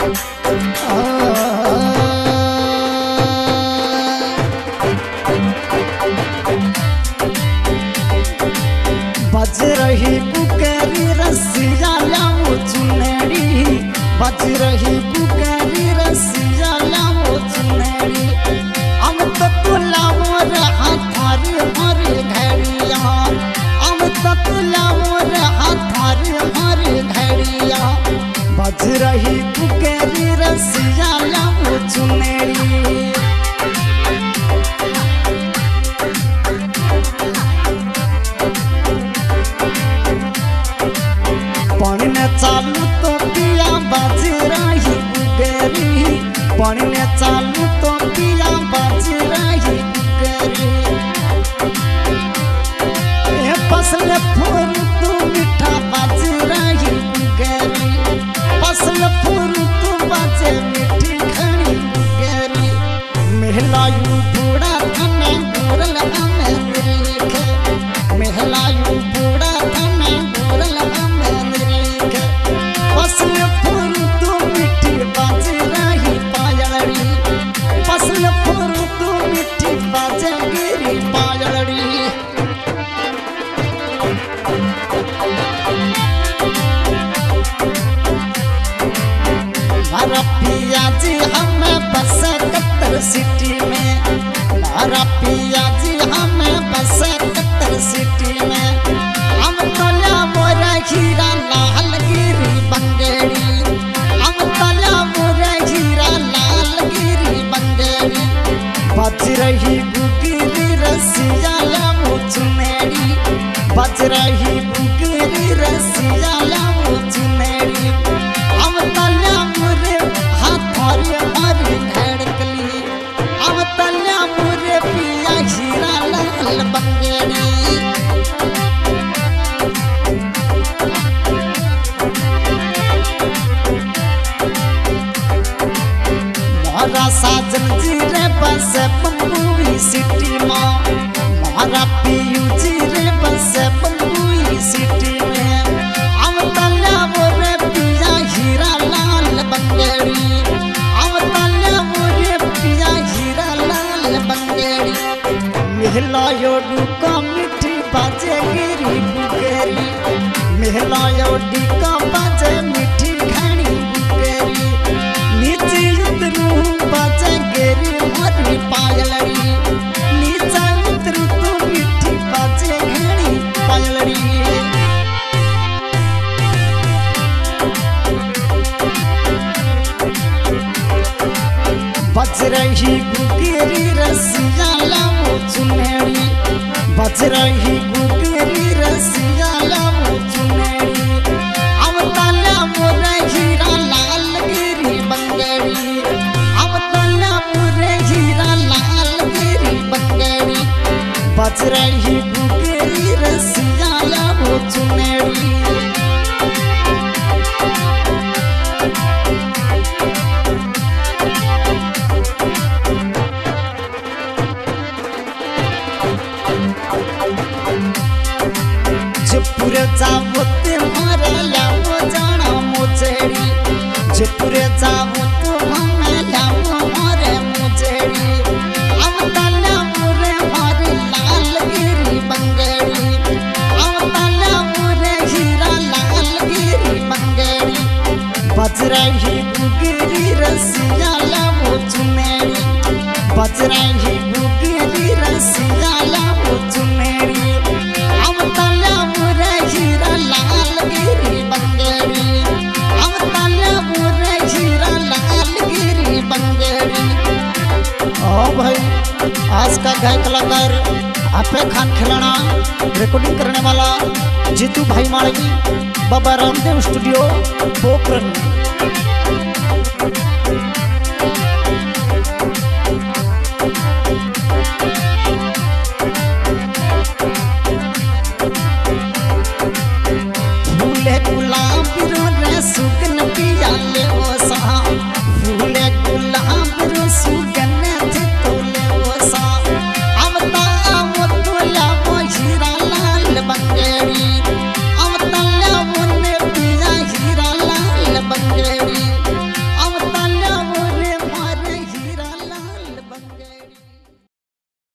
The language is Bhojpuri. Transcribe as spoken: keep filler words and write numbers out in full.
बज रही कुकरी रसिया लाओ चुनेरी, बज रही कुकरी रसिया लाओ चुनेरी। हम तो तुलाओ रे हाथारी हरी घड़िया, हम तो तुलाओ रे हाथारी हरी घड़िया। बज रही कुकरी रसिया लाओ चुनेरी। पानी ने चालू तो पिया बज रही कुकरी, पानी ने चालू तो पिया बज रही कुकरी। फसल फूल तू मीठा बज रही कुकरी, फसल फूल तू बजे मीठी खड़ी कुकरी। महलायू बूढ़ा धने गोरल हमें लिखे, महलायू बूढ़ा धने गोरल हमें लिखे। फसल फूल तू मीठी बज रही पायलड़ी, फसल फूल तू मीठी बज गिरी पायलड़ी। मारा पिया जी हमें बस कत्तर सिटी में, मारा पिया जी हमें बस कत्तर सिटी में। हम तला मोरा हीरा लाल गिरी बंगेड़ी, हम तला मोरा हीरा लाल गिरी बंगेड़ी। बज रही गुगरी रसिया लाओ चुनेरी, बज रही गुगरी रसिया लाओ चुनेरी। हम तला मोरे हाथारी हरी धड़कली, हम तला मोरे पिया हीरा लाल बंगेड़ी। मारा साजन जी रे बस बम्बई सिटी में, मारा पियू जी रे बस बम्बई सिटी में। हम तला मोरे पिया हीरा लाल बंगेड़ी, हम तला मोरे पिया हीरा लाल बंगेड़ी। महलायो डुका मीठी बाजे गिरी कुकरी, महलायो डुका बाजे मीठी घड़ी कुकरी। नीचे उतरू बाजे गिरी हरी पायलड़ी, नीचे उतरू तो मीठी बाजे घड़ी पायलड़ी। बज रही गुगरी रसिया लाओ चुनेरी, बज रही गुगरी रसिया लाओ चुनेरी। हम तला मोरे हीरा लाल गिरी बंगेड़ी, हम तला मोरे हीरा लाल गिरी बंगेड़ी। बज रही गुगरी रसिया लाओ चुनेरी। जयपुर जाओ तुम्हारे लाओ जाना मुझेड़ी, जयपुर जाओ तो हमें लाओ हमारे मुझेड़ी। हम तला मोरे हरी लाल गिरी बंगेड़ी, हम तला मोरे हीरा लाल गिरी बंगेड़ी। बज रही गुगरी रसिया लाओ चुनेरी, बज रही गुगरी रसिया लाओ चुनेरी। हम तला मोरे हीरा लाल गिरी बंगेड़ी, हम तला मोरे हीरा लाल गिरी बंगेड़ी। ओ भाई, आज का गाय कलाकार आपे खान खिलाना, रिकॉर्डिंग करने वाला जीतू भाई माड़गी, बाबा रामदेव स्टूडियो पोखरन। फूले गुलाब रे सुगन पिया ले ओ सा,